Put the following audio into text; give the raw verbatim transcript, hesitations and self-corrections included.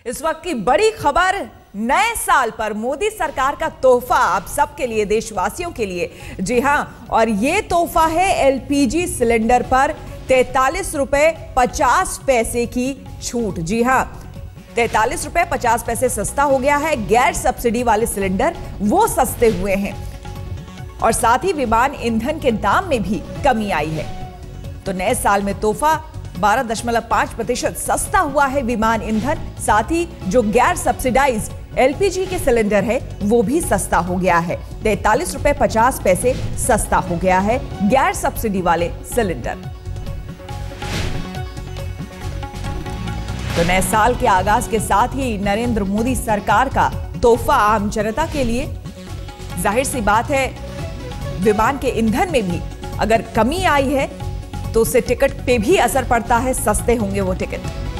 इस वक्त की बड़ी खबर, नए साल पर मोदी सरकार का तोहफा आप सबके लिए, देशवासियों के लिए। जी हां, और ये तोहफा है एलपीजी सिलेंडर पर तैतालीस रुपए पचास पैसे की छूट। जी हां, तैतालीस रुपए पचास पैसे सस्ता हो गया है। गैर सब्सिडी वाले सिलेंडर वो सस्ते हुए हैं और साथ ही विमान ईंधन के दाम में भी कमी आई है। तो नए साल में तोहफा बारह दशमलव पांच प्रतिशत सस्ता हुआ है विमान ईंधन। साथ ही जो गैर सब्सिडाइज एलपीजी के सिलेंडर है वो भी सस्ता हो गया है। तैतालीस रुपए पचास पैसे सस्ता हो गया है गैर सब्सिडी वाले सिलेंडर। तो नए साल के आगाज के साथ ही नरेंद्र मोदी सरकार का तोहफा आम जनता के लिए। जाहिर सी बात है, विमान के ईंधन में भी अगर कमी आई है तो उससे टिकट पे भी असर पड़ता है, सस्ते होंगे वो टिकट।